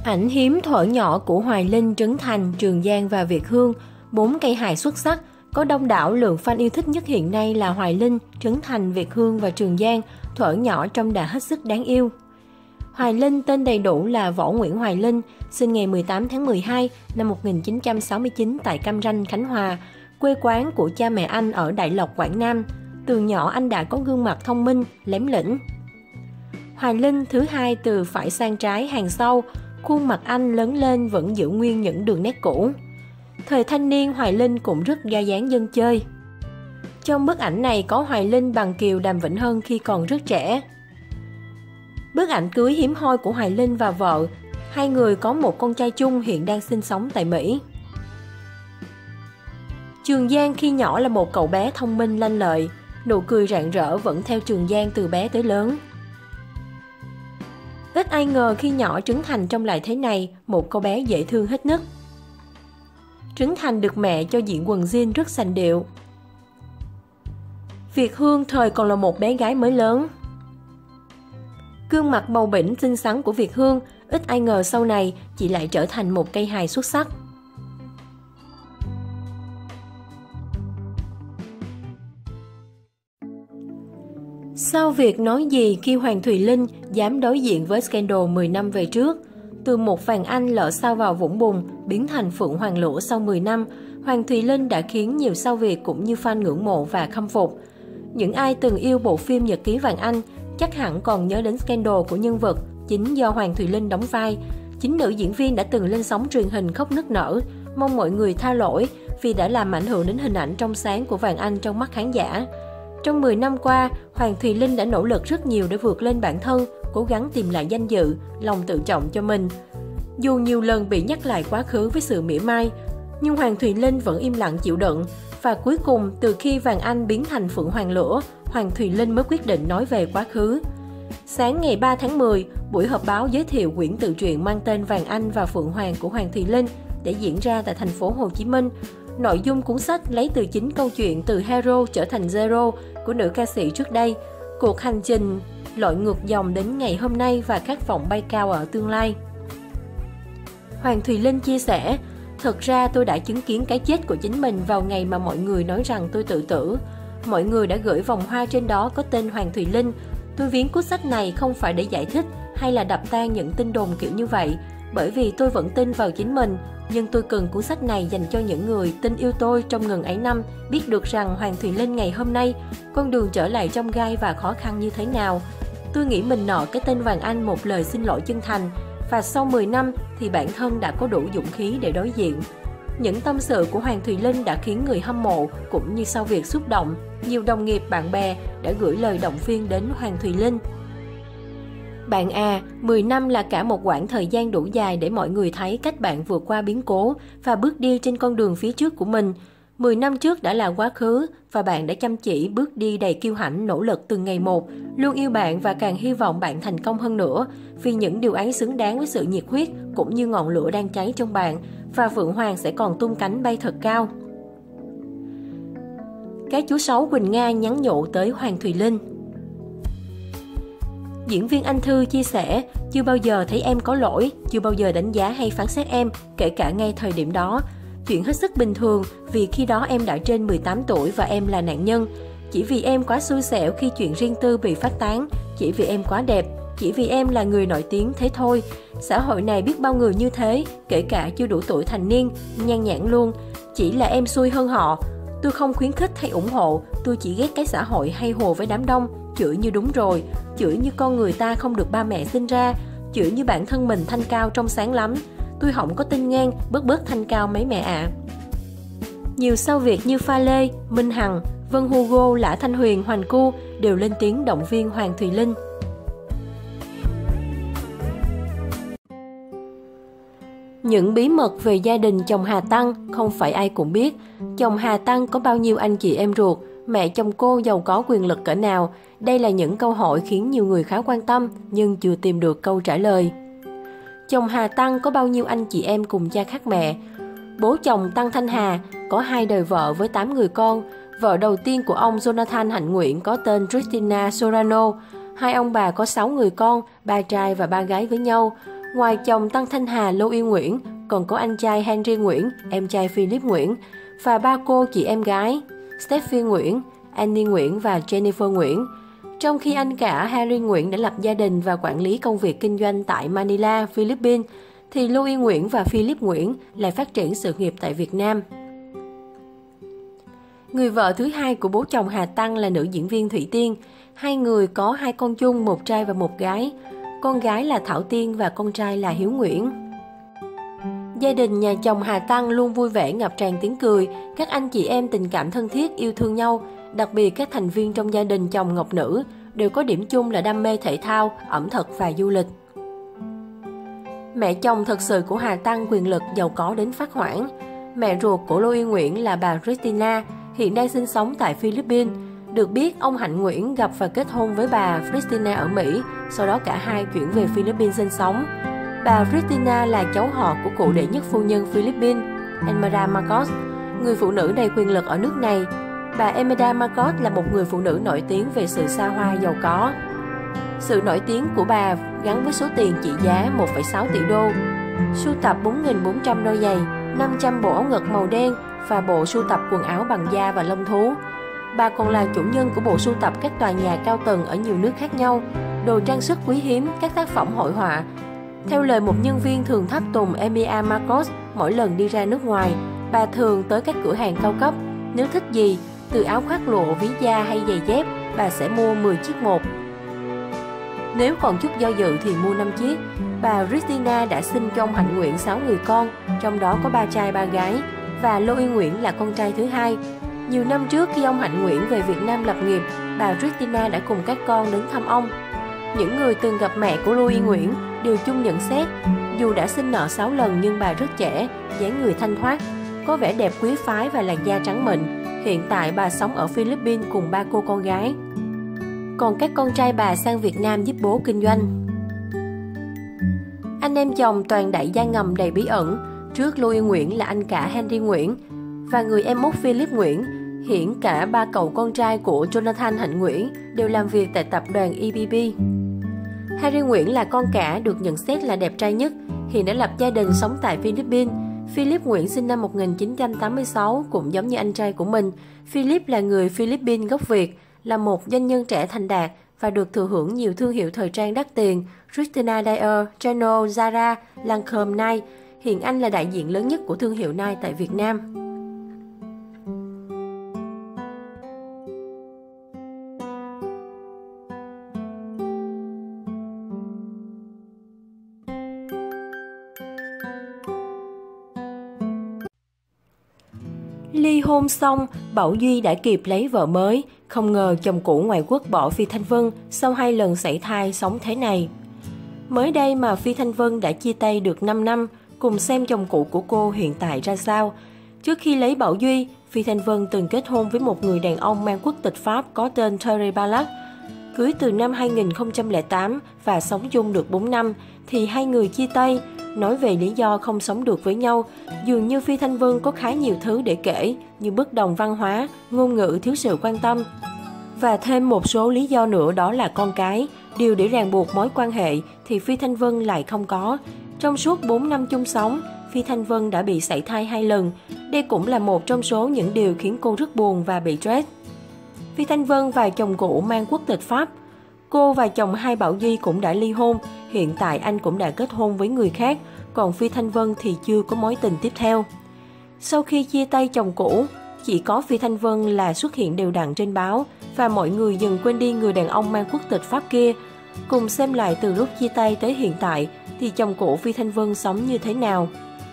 Ảnh hiếm thuở nhỏ của Hoài Linh, Trấn Thành, Trường Giang và Việt Hương, 4 cây hài xuất sắc, có đông đảo lượng fan yêu thích nhất hiện nay là Hoài Linh, Trấn Thành, Việt Hương và Trường Giang, thuở nhỏ trông đã hết sức đáng yêu. Hoài Linh tên đầy đủ là Võ Nguyễn Hoài Linh, sinh ngày 18 tháng 12 năm 1969 tại Cam Ranh, Khánh Hòa, quê quán của cha mẹ anh ở Đại Lộc, Quảng Nam. Từ nhỏ anh đã có gương mặt thông minh, lém lĩnh. Hoài Linh thứ hai từ phải sang trái hàng sau, khuôn mặt anh lớn lên vẫn giữ nguyên những đường nét cũ. Thời thanh niên, Hoài Linh cũng rất ra dáng dân chơi. Trong bức ảnh này có Hoài Linh bằng Kiều Đàm Vĩnh Hân khi còn rất trẻ. Bức ảnh cưới hiếm hoi của Hoài Linh và vợ, hai người có một con trai chung hiện đang sinh sống tại Mỹ. Trường Giang khi nhỏ là một cậu bé thông minh lanh lợi, nụ cười rạng rỡ vẫn theo Trường Giang từ bé tới lớn. Ít ai ngờ khi nhỏ Trấn Thành trông lại thế này, một cô bé dễ thương hết nức. Trấn Thành được mẹ cho diện quần jean rất sành điệu. Việt Hương thời còn là một bé gái mới lớn. Gương mặt bầu bĩnh xinh xắn của Việt Hương, ít ai ngờ sau này chị lại trở thành một cây hài xuất sắc. Sao Việt nói gì khi Hoàng Thùy Linh dám đối diện với scandal 10 năm về trước? Từ một Vàng Anh lỡ sao vào vũng bùn, biến thành Phượng Hoàng Lửa sau 10 năm, Hoàng Thùy Linh đã khiến nhiều sao Việt cũng như fan ngưỡng mộ và khâm phục. Những ai từng yêu bộ phim Nhật ký Vàng Anh chắc hẳn còn nhớ đến scandal của nhân vật chính do Hoàng Thùy Linh đóng vai. Chính nữ diễn viên đã từng lên sóng truyền hình khóc nức nở, mong mọi người tha lỗi vì đã làm ảnh hưởng đến hình ảnh trong sáng của Vàng Anh trong mắt khán giả. Trong 10 năm qua, Hoàng Thùy Linh đã nỗ lực rất nhiều để vượt lên bản thân, cố gắng tìm lại danh dự, lòng tự trọng cho mình. Dù nhiều lần bị nhắc lại quá khứ với sự mỉa mai, nhưng Hoàng Thùy Linh vẫn im lặng chịu đựng. Và cuối cùng, từ khi Vàng Anh biến thành Phượng Hoàng Lửa, Hoàng Thùy Linh mới quyết định nói về quá khứ. Sáng ngày 3 tháng 10, buổi họp báo giới thiệu quyển tự truyện mang tên Vàng Anh và Phượng Hoàng của Hoàng Thùy Linh để diễn ra tại thành phố Hồ Chí Minh. Nội dung cuốn sách lấy từ chính câu chuyện từ hero trở thành zero của nữ ca sĩ trước đây, cuộc hành trình lội ngược dòng đến ngày hôm nay và khát vọng bay cao ở tương lai. Hoàng Thùy Linh chia sẻ, thật ra tôi đã chứng kiến cái chết của chính mình vào ngày mà mọi người nói rằng tôi tự tử. Mọi người đã gửi vòng hoa trên đó có tên Hoàng Thùy Linh. Tôi viết cuốn sách này không phải để giải thích hay là đập tan những tin đồn kiểu như vậy, bởi vì tôi vẫn tin vào chính mình. Nhưng tôi cần cuốn sách này dành cho những người tin yêu tôi trong ngần ấy năm, biết được rằng Hoàng Thùy Linh ngày hôm nay, con đường trở lại trong gai và khó khăn như thế nào. Tôi nghĩ mình nợ cái tên Vàng Anh một lời xin lỗi chân thành, và sau 10 năm thì bản thân đã có đủ dũng khí để đối diện. Những tâm sự của Hoàng Thùy Linh đã khiến người hâm mộ cũng như sao Việt xúc động. Nhiều đồng nghiệp, bạn bè đã gửi lời động viên đến Hoàng Thùy Linh. Bạn à, 10 năm là cả một quãng thời gian đủ dài để mọi người thấy cách bạn vượt qua biến cố và bước đi trên con đường phía trước của mình. 10 năm trước đã là quá khứ và bạn đã chăm chỉ bước đi đầy kiêu hãnh, nỗ lực từng ngày một, luôn yêu bạn và càng hy vọng bạn thành công hơn nữa, vì những điều ấy xứng đáng với sự nhiệt huyết cũng như ngọn lửa đang cháy trong bạn, và Phượng Hoàng sẽ còn tung cánh bay thật cao. Cái chú Sáu Quỳnh Nga nhắn nhủ tới Hoàng Thùy Linh. Diễn viên Anh Thư chia sẻ, chưa bao giờ thấy em có lỗi, chưa bao giờ đánh giá hay phán xét em, kể cả ngay thời điểm đó. Chuyện hết sức bình thường vì khi đó em đã trên 18 tuổi và em là nạn nhân. Chỉ vì em quá xui xẻo khi chuyện riêng tư bị phát tán, chỉ vì em quá đẹp, chỉ vì em là người nổi tiếng thế thôi. Xã hội này biết bao người như thế, kể cả chưa đủ tuổi thành niên, nhan nhản luôn. Chỉ là em xui hơn họ. Tôi không khuyến khích hay ủng hộ, tôi chỉ ghét cái xã hội hay hồ với đám đông, chửi như đúng rồi, chửi như con người ta không được ba mẹ sinh ra, chửi như bản thân mình thanh cao trong sáng lắm. Tôi không có tin ngang, bớt thanh cao mấy mẹ ạ. Nhiều sao Việt như Pha Lê, Minh Hằng, Vân Hugo, Lã Thanh Huyền, Hoành Cu đều lên tiếng động viên Hoàng Thùy Linh. Những bí mật về gia đình chồng Hà Tăng không phải ai cũng biết. Chồng Hà Tăng có bao nhiêu anh chị em ruột, mẹ chồng cô giàu có quyền lực cỡ nào? Đây là những câu hỏi khiến nhiều người khá quan tâm nhưng chưa tìm được câu trả lời. Chồng Hà Tăng có bao nhiêu anh chị em cùng cha khác mẹ? Bố chồng Tăng Thanh Hà có 2 đời vợ với 8 người con. Vợ đầu tiên của ông Jonathan Hạnh Nguyện có tên Christina Sorano. Hai ông bà có 6 người con, 3 trai và 3 gái với nhau. Ngoài chồng Tăng Thanh Hà, Lô Uyên Nguyễn, còn có anh trai Henry Nguyễn, em trai Philip Nguyễn, và ba cô chị em gái Steffi Nguyễn, Annie Nguyễn và Jennifer Nguyễn. Trong khi anh cả Harry Nguyễn đã lập gia đình và quản lý công việc kinh doanh tại Manila, Philippines, thì Lô Uyên Nguyễn và Philip Nguyễn lại phát triển sự nghiệp tại Việt Nam. Người vợ thứ hai của bố chồng Hà Tăng là nữ diễn viên Thủy Tiên. Hai người có hai con chung, một trai và một gái. Con gái là Thảo Tiên và con trai là Hiếu Nguyễn. Gia đình nhà chồng Hà Tăng luôn vui vẻ, ngập tràn tiếng cười. Các anh chị em tình cảm thân thiết, yêu thương nhau. Đặc biệt các thành viên trong gia đình chồng Ngọc Nữ đều có điểm chung là đam mê thể thao, ẩm thực và du lịch. Mẹ chồng thật sự của Hà Tăng quyền lực, giàu có đến phát hoảng. Mẹ ruột của Lô Uyên Nguyễn là bà Christina, hiện đang sinh sống tại Philippines. Được biết, ông Hạnh Nguyễn gặp và kết hôn với bà Christina ở Mỹ, sau đó cả hai chuyển về Philippines sinh sống. Bà Christina là cháu họ của cụ đệ nhất phu nhân Philippines, Imelda Marcos, người phụ nữ đầy quyền lực ở nước này. Bà Imelda Marcos là một người phụ nữ nổi tiếng về sự xa hoa giàu có. Sự nổi tiếng của bà gắn với số tiền trị giá 1,6 tỷ đô, sưu tập 4.400 đôi giày, 500 bộ áo ngực màu đen và bộ sưu tập quần áo bằng da và lông thú. Bà còn là chủ nhân của bộ sưu tập các tòa nhà cao tầng ở nhiều nước khác nhau, đồ trang sức quý hiếm, các tác phẩm hội họa. Theo lời một nhân viên thường tháp tùng Emilia Marcos, mỗi lần đi ra nước ngoài, bà thường tới các cửa hàng cao cấp. Nếu thích gì, từ áo khoác lụa, ví da hay giày dép, bà sẽ mua 10 chiếc một. Nếu còn chút do dự thì mua 5 chiếc. Bà Christina đã sinh cho ông Hạnh Nguyễn 6 người con, trong đó có 3 trai 3 gái, và Lô Uyên Nguyễn là con trai thứ hai. Nhiều năm trước khi ông Hạnh Nguyễn về Việt Nam lập nghiệp, bà Christina đã cùng các con đến thăm ông. Những người từng gặp mẹ của Lô Uyên Nguyễn đều chung nhận xét, dù đã sinh nở 6 lần nhưng bà rất trẻ, dáng người thanh thoát, có vẻ đẹp quý phái và làn da trắng mịn. Hiện tại bà sống ở Philippines cùng 3 cô con gái. Còn các con trai bà sang Việt Nam giúp bố kinh doanh. Anh em chồng toàn đại gia ngầm đầy bí ẩn. Trước Lô Uyên Nguyễn là anh cả Henry Nguyễn và người em út Philip Nguyễn. Hiện cả 3 cậu con trai của Jonathan Hạnh Nguyễn đều làm việc tại tập đoàn EBB. Harry Nguyễn là con cả, được nhận xét là đẹp trai nhất, hiện đã lập gia đình sống tại Philippines. Philip Nguyễn sinh năm 1986, cũng giống như anh trai của mình. Philip là người Philippines gốc Việt, là một doanh nhân trẻ thành đạt và được thừa hưởng nhiều thương hiệu thời trang đắt tiền: Christina Dior, Chanel, Zara, Lancôme, Nike. Hiện anh là đại diện lớn nhất của thương hiệu Nike tại Việt Nam. Ly hôn xong, Bảo Duy đã kịp lấy vợ mới. Không ngờ chồng cũ ngoại quốc bỏ Phi Thanh Vân sau 2 lần sảy thai sống thế này. Mới đây mà Phi Thanh Vân đã chia tay được 5 năm, cùng xem chồng cũ của cô hiện tại ra sao. Trước khi lấy Bảo Duy, Phi Thanh Vân từng kết hôn với một người đàn ông mang quốc tịch Pháp có tên Thierry Ballack. Cưới từ năm 2008 và sống chung được 4 năm, thì hai người chia tay. Nói về lý do không sống được với nhau, dường như Phi Thanh Vân có khá nhiều thứ để kể, như bất đồng văn hóa, ngôn ngữ thiếu sự quan tâm. Và thêm một số lý do nữa, đó là con cái. Điều để ràng buộc mối quan hệ thì Phi Thanh Vân lại không có. Trong suốt 4 năm chung sống, Phi Thanh Vân đã bị sảy thai 2 lần. Đây cũng là một trong số những điều khiến cô rất buồn và bị stress. Phi Thanh Vân và chồng cũ mang quốc tịch Pháp. Cô và chồng hai Bảo Duy cũng đã ly hôn. Hiện tại anh cũng đã kết hôn với người khác, còn Phi Thanh Vân thì chưa có mối tình tiếp theo. Sau khi chia tay chồng cũ, chỉ có Phi Thanh Vân là xuất hiện đều đặn trên báo và mọi người dần quên đi người đàn ông mang quốc tịch Pháp kia. Cùng xem lại từ lúc chia tay tới hiện tại thì chồng cũ Phi Thanh Vân sống như thế nào.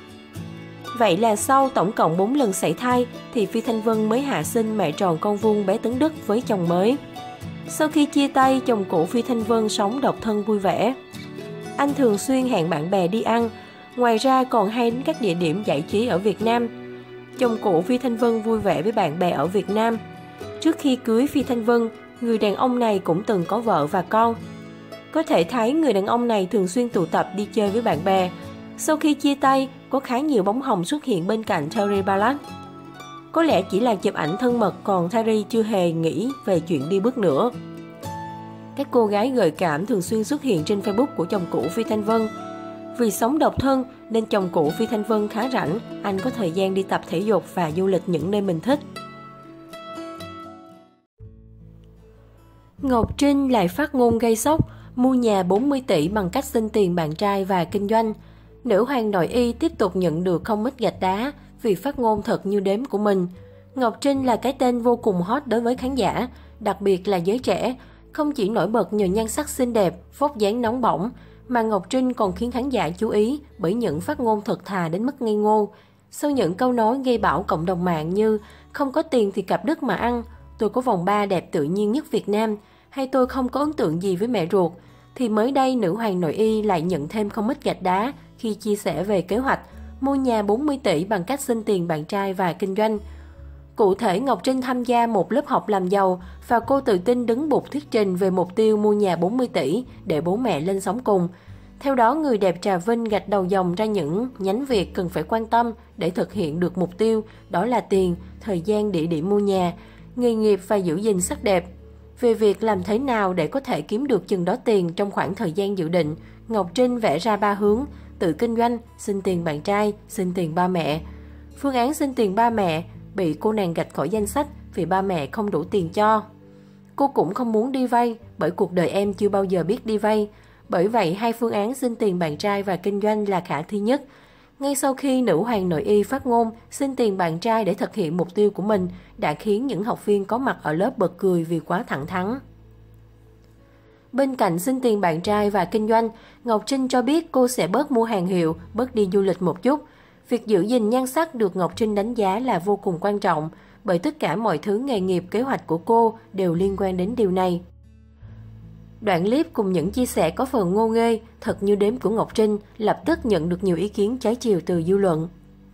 Vậy là sau tổng cộng 4 lần sảy thai thì Phi Thanh Vân mới hạ sinh mẹ tròn con vuông bé Tấn Đức với chồng mới. Sau khi chia tay, chồng cũ Phi Thanh Vân sống độc thân vui vẻ. Anh thường xuyên hẹn bạn bè đi ăn, ngoài ra còn hay đến các địa điểm giải trí ở Việt Nam. Chồng cũ Phi Thanh Vân vui vẻ với bạn bè ở Việt Nam. Trước khi cưới Phi Thanh Vân, người đàn ông này cũng từng có vợ và con. Có thể thấy người đàn ông này thường xuyên tụ tập đi chơi với bạn bè. Sau khi chia tay, có khá nhiều bóng hồng xuất hiện bên cạnh Thierry Ballack. Có lẽ chỉ là chụp ảnh thân mật, còn Thierry chưa hề nghĩ về chuyện đi bước nữa. Các cô gái gợi cảm thường xuyên xuất hiện trên Facebook của chồng cũ Phi Thanh Vân. Vì sống độc thân nên chồng cũ Phi Thanh Vân khá rảnh, anh có thời gian đi tập thể dục và du lịch những nơi mình thích. Ngọc Trinh lại phát ngôn gây sốc, mua nhà 40 tỷ bằng cách xin tiền bạn trai và kinh doanh. Nữ hoàng nội y tiếp tục nhận được không ít gạch đá vì phát ngôn thật như đếm của mình. Ngọc Trinh là cái tên vô cùng hot đối với khán giả, đặc biệt là giới trẻ. Không chỉ nổi bật nhờ nhan sắc xinh đẹp, vóc dáng nóng bỏng, mà Ngọc Trinh còn khiến khán giả chú ý bởi những phát ngôn thật thà đến mức ngây ngô. Sau những câu nói gây bão cộng đồng mạng như không có tiền thì cặp đất mà ăn, tôi có vòng ba đẹp tự nhiên nhất Việt Nam, hay tôi không có ấn tượng gì với mẹ ruột, thì mới đây nữ hoàng nội y lại nhận thêm không ít gạch đá khi chia sẻ về kế hoạch mua nhà 40 tỷ bằng cách xin tiền bạn trai và kinh doanh. Cụ thể, Ngọc Trinh tham gia một lớp học làm giàu và cô tự tin đứng bục thuyết trình về mục tiêu mua nhà 40 tỷ để bố mẹ lên sống cùng. Theo đó, người đẹp Trà Vinh gạch đầu dòng ra những nhánh việc cần phải quan tâm để thực hiện được mục tiêu, đó là tiền, thời gian, địa điểm mua nhà, nghề nghiệp và giữ gìn sắc đẹp. Về việc làm thế nào để có thể kiếm được chừng đó tiền trong khoảng thời gian dự định, Ngọc Trinh vẽ ra 3 hướng: tự kinh doanh, xin tiền bạn trai, xin tiền ba mẹ. Phương án xin tiền ba mẹ bị cô nàng gạch khỏi danh sách vì ba mẹ không đủ tiền cho. Cô cũng không muốn đi vay bởi cuộc đời em chưa bao giờ biết đi vay. Bởi vậy, hai phương án xin tiền bạn trai và kinh doanh là khả thi nhất. Ngay sau khi nữ hoàng nội y phát ngôn xin tiền bạn trai để thực hiện mục tiêu của mình đã khiến những học viên có mặt ở lớp bật cười vì quá thẳng thắn. Bên cạnh xin tiền bạn trai và kinh doanh, Ngọc Trinh cho biết cô sẽ bớt mua hàng hiệu, bớt đi du lịch một chút. Việc giữ gìn nhan sắc được Ngọc Trinh đánh giá là vô cùng quan trọng, bởi tất cả mọi thứ nghề nghiệp, kế hoạch của cô đều liên quan đến điều này. Đoạn clip cùng những chia sẻ có phần ngô nghê, thật như đếm của Ngọc Trinh lập tức nhận được nhiều ý kiến trái chiều từ dư luận.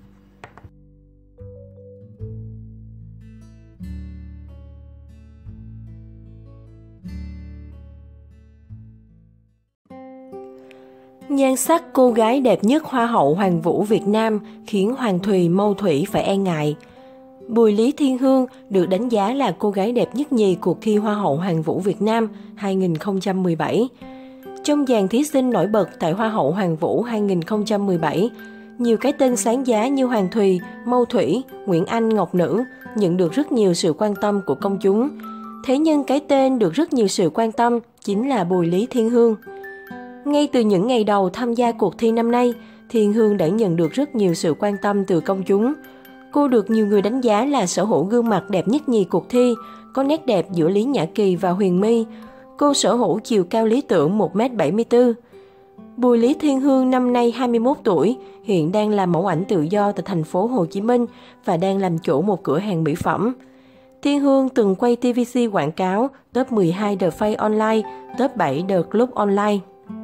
Nhan sắc cô gái đẹp nhất Hoa hậu Hoàng vũ Việt Nam khiến Hoàng Thùy Mâu Thủy phải e ngại. Bùi Lý Thiên Hương được đánh giá là cô gái đẹp nhất nhì cuộc thi Hoa hậu Hoàng vũ Việt Nam 2017. Trong dàn thí sinh nổi bật tại Hoa hậu Hoàng vũ 2017, nhiều cái tên sáng giá như Hoàng Thùy, Mâu Thủy, Nguyễn Anh, Ngọc Nữ nhận được rất nhiều sự quan tâm của công chúng. Thế nhưng cái tên được rất nhiều sự quan tâm chính là Bùi Lý Thiên Hương. Ngay từ những ngày đầu tham gia cuộc thi năm nay, Thiên Hương đã nhận được rất nhiều sự quan tâm từ công chúng. Cô được nhiều người đánh giá là sở hữu gương mặt đẹp nhất nhì cuộc thi, có nét đẹp giữa Lý Nhã Kỳ và Huyền My. Cô sở hữu chiều cao lý tưởng 1m74. Bùi Lý Thiên Hương năm nay 21 tuổi, hiện đang làm mẫu ảnh tự do tại thành phố Hồ Chí Minh và đang làm chủ một cửa hàng mỹ phẩm. Thiên Hương từng quay TVC quảng cáo, top 12 The Face Online, top 7 The Club Online.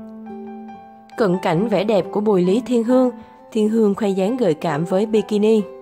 Cận cảnh vẻ đẹp của Bùi Lý Thiên Hương khoe dáng gợi cảm với bikini.